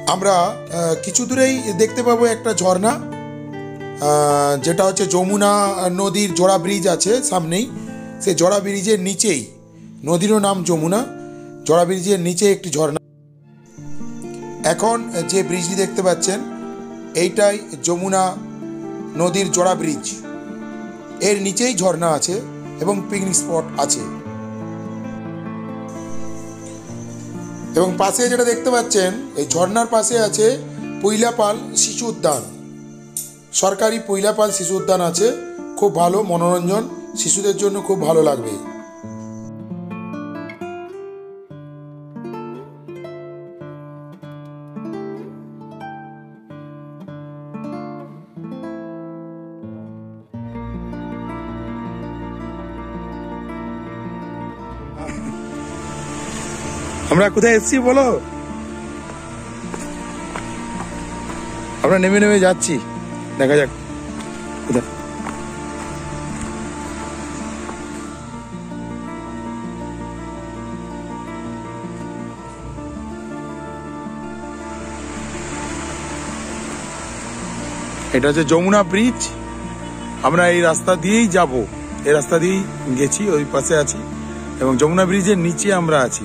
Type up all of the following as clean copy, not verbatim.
আমরা কিছু দূরেই দেখতে পাবো একটা ঝর্ণা, যেটা হচ্ছে যমুনা নদীর জোড়া ব্রিজ আছে সামনেই। সেই জোড়া ব্রিজের নিচেই, নদীরও নাম যমুনা, জোড়া ব্রিজের নিচে একটি ঝর্ণা। এখন যে ব্রিজটি দেখতে পাচ্ছেন এইটাই যমুনা নদীর জোড়া ব্রিজ। এর নিচেই ঝর্ণা আছে এবং পিকনিক স্পট আছে। এবং পাশে যেটা দেখতে পাচ্ছেন, এই ঝর্ণার পাশে আছে পৈলাপাল শিশু উদ্যান। সরকারি পৈলাপাল শিশু উদ্যান আছে, খুব ভালো মনোরঞ্জন, শিশুদের জন্য খুব ভালো লাগবে। আমরা কোথায় এসেছি বলো? আমরা নেমে নেমে যাচ্ছি, দেখা যাক কোথায়। এটা হচ্ছে যমুনা ব্রিজ। আমরা এই রাস্তা দিয়েই যাব, এই রাস্তা দিয়েই গেছি, ওই পাশে আছি এবং যমুনা ব্রিজের নিচে আমরা আছি।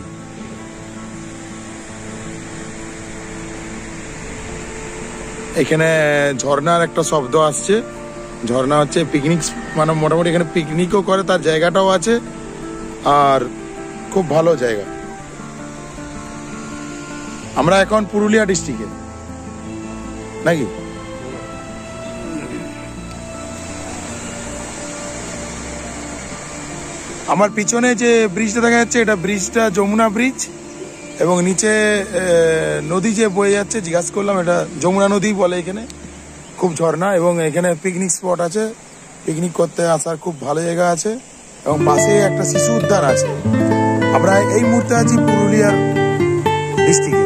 এখানে ঝর্ণার একটা শব্দ আসছে। ঝর্ণা হচ্ছে পিকনিক, মানে মোটামুটি এখানে পিকনিকও করে, তার জায়গাটাও আছে, আর খুব ভালো জায়গা। আমরা এখন পুরুলিয়া ডিস্ট্রিক্টে নাকি? আমার পিছনে যে ব্রিজটা দেখা যাচ্ছে, এটা ব্রিজটা যমুনা ব্রিজ এবং নিচে নদী যে বয়ে যাচ্ছে, জিজ্ঞাসা করলাম, এটা যমুনা নদী বলে এখানে। খুব ঝর্ণা এবং এখানে পিকনিক স্পট আছে, পিকনিক করতে আসার খুব ভালো জায়গা আছে এবং পাশে একটা শিশু উদ্যান আছে। আমরা এই মুহূর্তে আছি পুরুলিয়ার ডিস্ট্রিক্টে।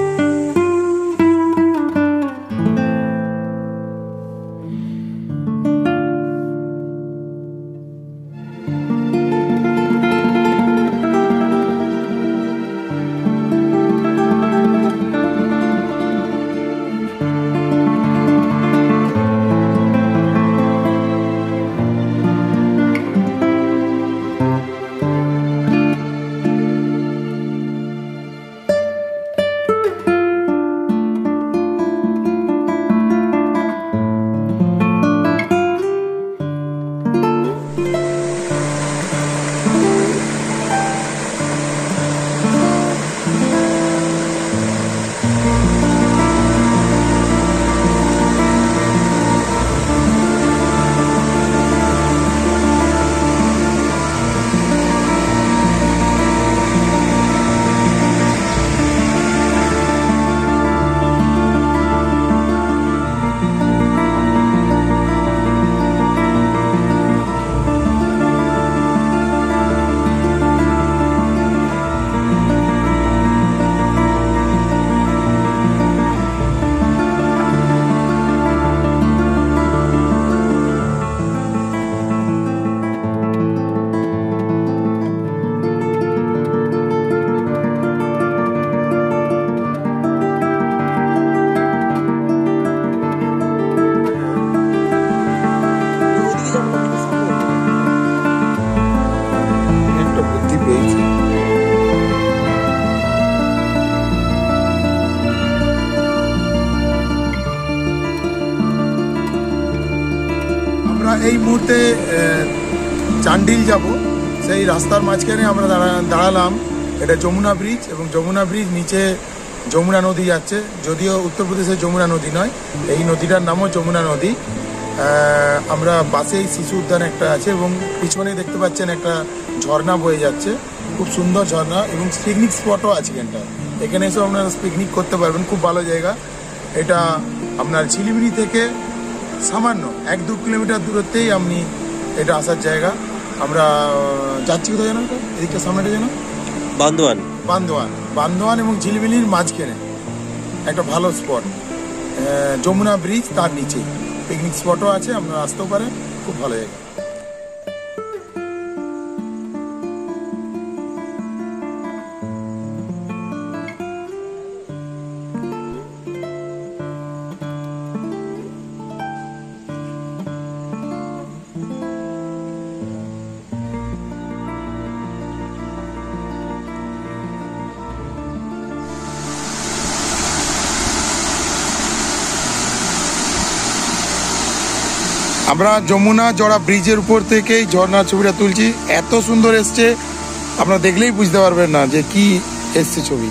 এই মুহূর্তে চান্ডিল যাব, সেই রাস্তার মাঝখানে আমরা দাঁড়ালাম। এটা যমুনা ব্রিজ এবং যমুনা ব্রিজ নিচে যমুনা নদী যাচ্ছে, যদিও উত্তরপ্রদেশের যমুনা নদী নয়, এই নদীটার নামও যমুনা নদী। আমরা পাশেই শিশু উদ্যান একটা আছে এবং পিছনে দেখতে পাচ্ছেন একটা ঝর্ণা বয়ে যাচ্ছে, খুব সুন্দর ঝর্ণা এবং পিকনিক স্পটও আছে এখানটা। এখানে এসেও আপনারা পিকনিক করতে পারবেন, খুব ভালো জায়গা। এটা আপনার শিলিগুড়ি থেকে সামান্য 1-2 কিলোমিটার দূরত্বেই আপনি এটা আসার জায়গা। আমরা যাচ্ছি কোথায় জানো? এদিকটা সামনেটা জানো? বান্দোয়ান। বান্দোয়ান, বান্দোয়ান এবং ঝিলিমিলির মাঝখানে একটা ভালো স্পট, যমুনা ব্রিজ, তার নিচে পিকনিক স্পটও আছে, আপনারা আসতেও পারেন, খুব ভালো জায়গা। আমরা যমুনা জড়া ব্রিজের উপর থেকেই ঝর্ণার ছবিটা তুলছি। এত সুন্দর এসছে, আপনারা দেখলেই বুঝতে পারবেন না যে কি এসছে ছবি।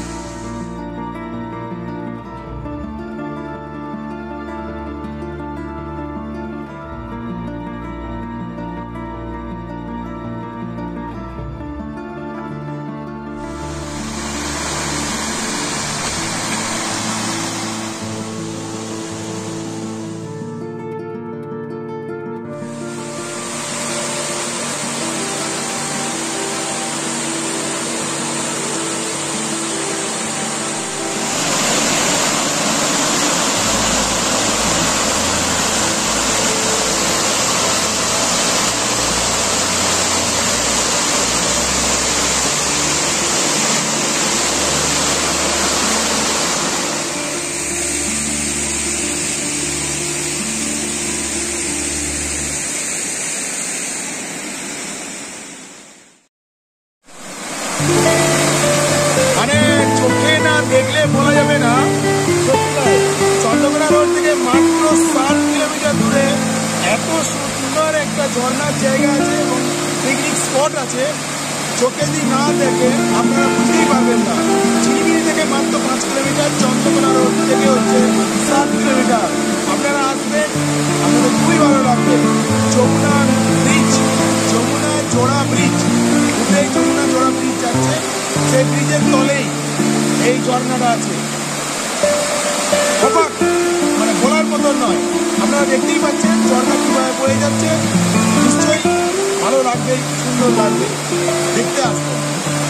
মানে চোখে না দেখলে বলা যাবে না, চন্দ্রকোনা রোড থেকে মাত্র 7 কিলোমিটার দূরে এত সুন্দর একটা ঝর্ণার জায়গা আছে এবং পিকনিক স্পট আছে। চোখে যদি না দেখে আপনারা বুঝতেই পারবেন না। চিনিমিনি থেকে মাত্র 5 কিলোমিটার, চন্দ্রকোনা রোড থেকে হচ্ছে 7 কিলোমিটার। আপনারা আসবেন, আপনাদের খুবই ভালো লাগবে। যমুনা ব্রিজ, যমুনা জোড়া ব্রিজ, উঠেই যমুনা জোড়া ব্রিজ যাচ্ছে, সেই ব্রিজের তলেই এই ঝর্ণাটা আছে। অবাক, মানে বলার মতন নয়। আপনারা দেখতেই পাচ্ছেন ঝর্ণা কিভাবে বয়ে যাচ্ছে। নিশ্চয়ই ভালো লাগবে, সুন্দর লাগবে, দেখতে আসবেন।